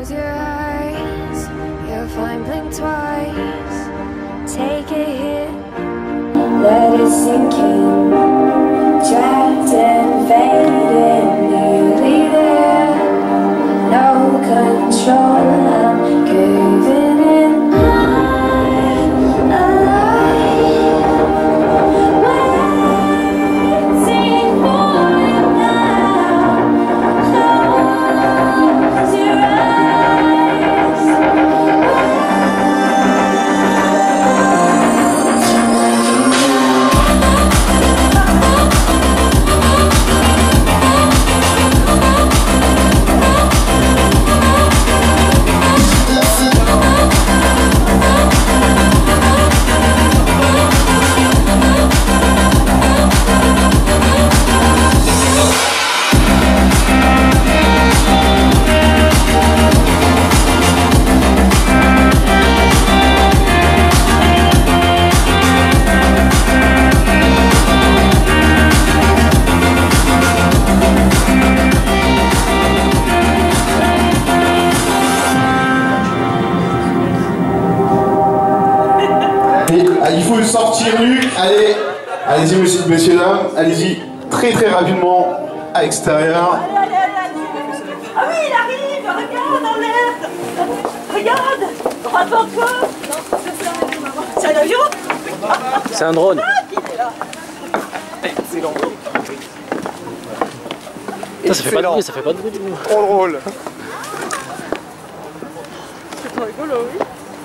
Close your eyes, you'll find blink twice. Take a hit, let it sink in. Trapped and fading, nearly there. No control, I'm caving in. I'm alive, waiting for you now. Close your eyes. Il faut sortir nu. Allez, allez-y, messieurs, dames, allez-y très rapidement à l'extérieur. Allez. Ah oui, il arrive, regarde en l'air. Regarde, droit devant toi. C'est un avion. C'est un drone. Ah, il est là. Excellent. Ça fait pas de bruit, ça fait pas de bruit du coup. Trop drôle. C'est trop rigolo, oui.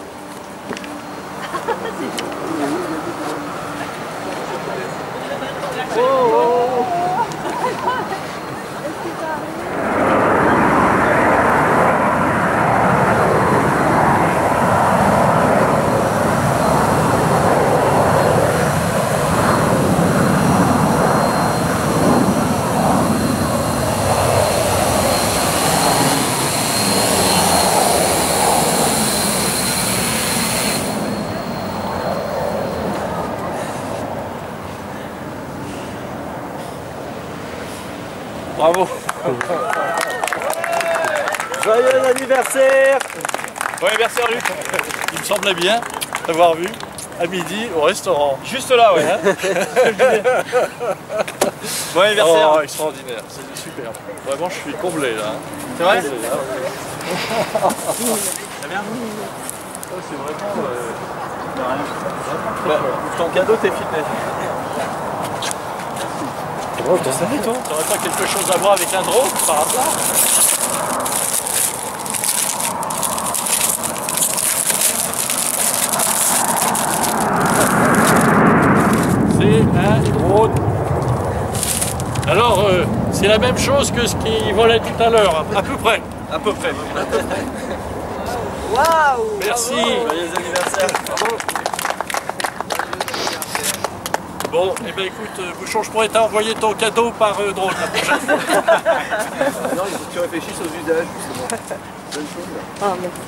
Bravo. Joyeux anniversaire. Bon anniversaire Luc. Il me semblait bien t'avoir vu à midi au restaurant. Juste là, ouais. Hein. Bon anniversaire. Oh, extraordinaire, c'est super. Vraiment, je suis comblé là. C'est vrai? C'est vraiment... Ton cadeau t'es filmé. Oh, je te savais toi. T'aurais pas quelque chose à voir avec un drone par hasard? C'est un drone. Alors, c'est la même chose que ce qui volait tout à l'heure, à peu près. À peu près. Waouh. Merci. Joyeux anniversaire. Bravo. Bon, eh bien écoute, Bouchon, je pourrais t'envoyer ton cadeau par drone la prochaine fois. Non, il faut que tu réfléchisses aux usages, justement. Bonne chose. Ah, merci.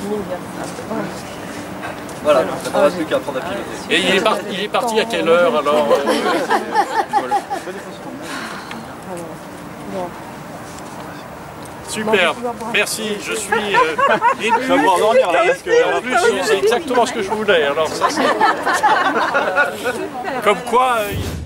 Voilà, ça ne reste plus qu'à prendre à piloter. Et il est parti à quelle heure alors Superbe, merci, je suis Je vais pouvoir dormir là, parce que... en plus, c'est exactement ce que je voulais. Alors ça, c'est... Comme quoi...